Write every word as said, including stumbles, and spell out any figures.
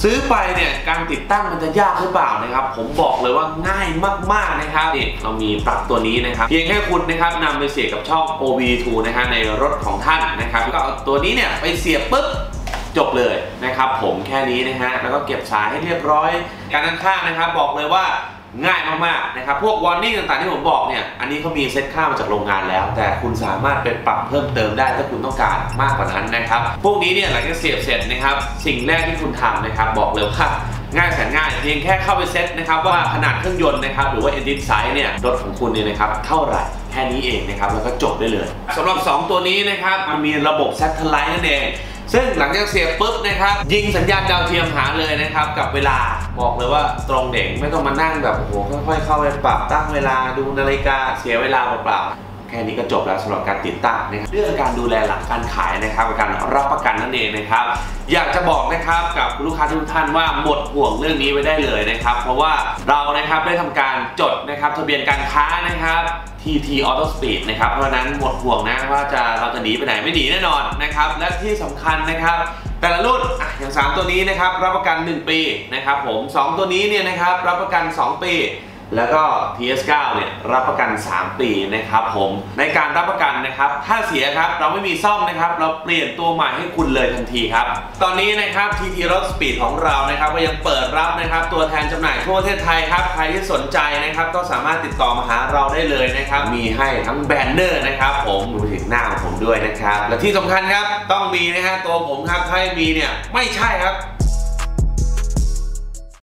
ซื้อไปเนี่ยการติดตั้งมันจะยากหรือเปล่านะครับผมบอกเลยว่าง่ายมากๆนะครับนี่เรามีปลั๊กตัวนี้นะครับเพียงแค่คุณนะครับนำไปเสียบกับช่อง โอ บี ทู นะฮะในรถของท่านนะครับก็เอาตัวนี้เนี่ยไปเสียบปุ๊บจบเลยนะครับผมแค่นี้นะฮะแล้วก็เก็บสายให้เรียบร้อยการด้านข้างนะครับบอกเลยว่าง่ายมากๆนะครับพวกวอร์นิ่งต่างๆที่ผมบอกเนี่ยอันนี้เขามีเซ็ตค่ามาจากโรงงานแล้วแต่คุณสามารถไปปรับเพิ่มเติมได้ถ้าคุณต้องการมากกว่านั้นนะครับพวกนี้เนี่ยหลังจากเสียบเสร็จนะครับสิ่งแรกที่คุณทำนะครับบอกเลยว่าง่ายแสนง่ายเพียงแค่เข้าไปเซ็ตนะครับว่าขนาดเครื่องยนต์นะครับหรือว่า engine size เนี่ยรถของคุณเนี่ยนะครับเท่าไหร่แค่นี้เองนะครับแล้วก็จบได้เลยสำหรับสองตัวนี้นะครับมันมีระบบ Satellite นั่นเองซึ่งหลังจากเสียบปุ๊บนะครับยิงสัญญาณดาวเทียมหาเลยนะครับกับเวลาบอกเลยว่าตรงเด่งไม่ต้องมานั่งแบบโอ้โหค่อยๆเข้าไปปรับตั้งเวลาดูนาฬิกาเสียเวลาเปล่าๆแค่นี้ก็จบแล้วสำหรับการติดตั้งนะครับเรื่องการดูแลหลังการขายนะครับการรับประกันนั่นเองนะครับอยากจะบอกนะครับกับลูกค้าทุกท่านว่าหมดห่วงเรื่องนี้ไว้ได้เลยนะครับเพราะว่าเรานะครับได้ทำการจดนะครับทะเบียนการค้านะครับ ที ที Auto Speed นะครับเพราะนั้นหมดห่วงนะว่าจะเราจะหนีไปไหนไม่หนีแน่นอนนะครับและที่สำคัญนะครับแต่ละรุ่นอ่ะอย่างสามตัวนี้นะครับรับประกันหนึ่งปีนะครับผมสองตัวนี้เนี่ยนะครับรับประกันสองปีแล้วก็ ที เอส เก้า เนี่ยรับประกันสามปีนะครับผมในการรับประกันนะครับถ้าเสียครับเราไม่มีซ่อมนะครับเราเปลี่ยนตัวใหม่ให้คุณเลยทันทีครับตอนนี้นะครับ ที ที Auto Speed ของเรานะครับก็ยังเปิดรับนะครับตัวแทนจำหน่ายทั่วประเทศไทยครับใครที่สนใจนะครับก็สามารถติดต่อมาหาเราได้เลยนะครับมีให้ทั้งแบนเนอร์นะครับผมรวมถึงหน้าของผมด้วยนะครับและที่สำคัญครับต้องมีนะฮะตัวผมครับถ้าไม่มีเนี่ยไม่ใช่ครับ